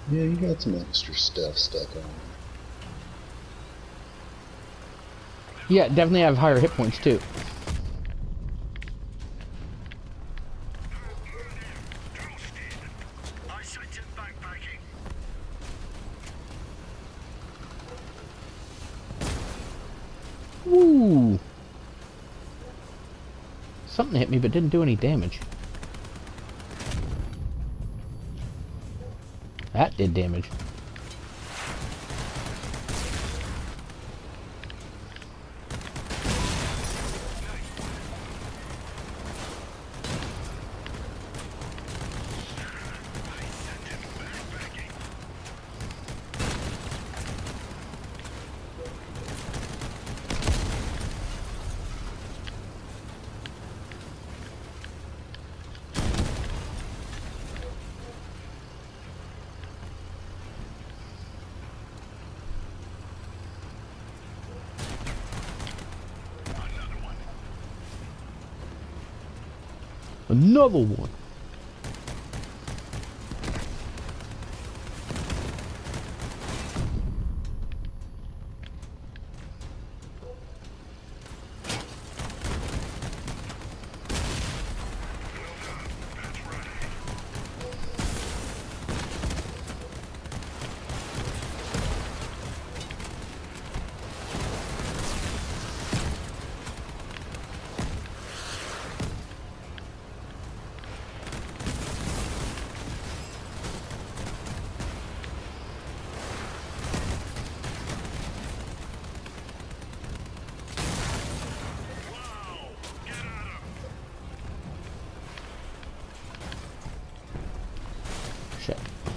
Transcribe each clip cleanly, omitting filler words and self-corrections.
Yeah, you got some extra stuff stuck on. Yeah, definitely have higher hit points too. Woo! Something hit me but didn't do any damage. That did damage. Another one. Shit.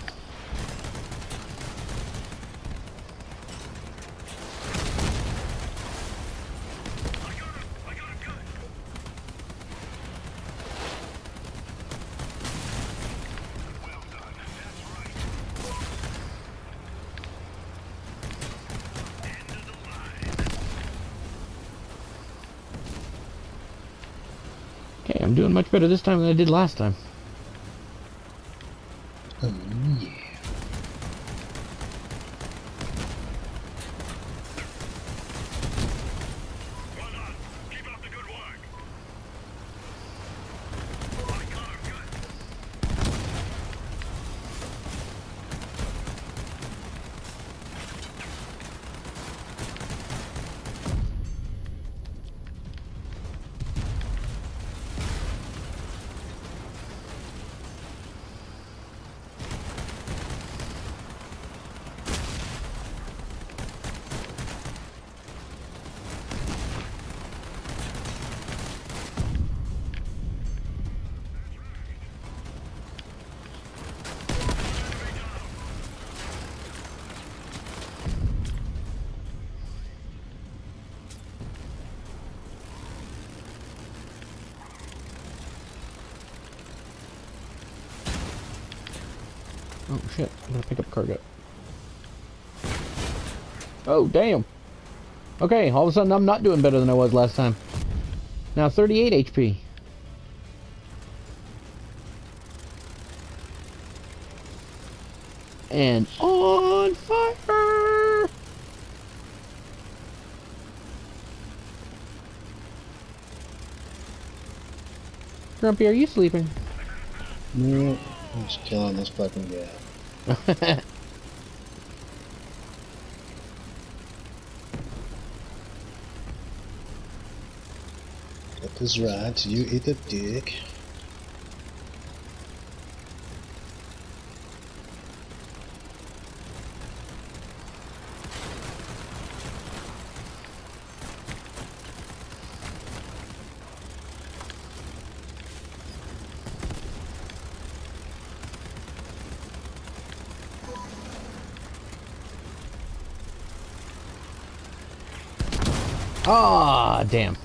Okay, I'm doing much better this time than I did last time. Oh, yeah. Oh shit, I'm gonna pick up cargo. Oh, damn. Okay, all of a sudden I'm not doing better than I was last time. Now 38 HP. And on fire! Grumpy, are you sleeping? No, I'm just killing this fucking guy. That is right, you eat a dick. Ah, damn.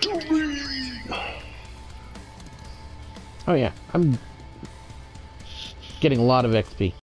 Oh yeah, I'm getting a lot of XP.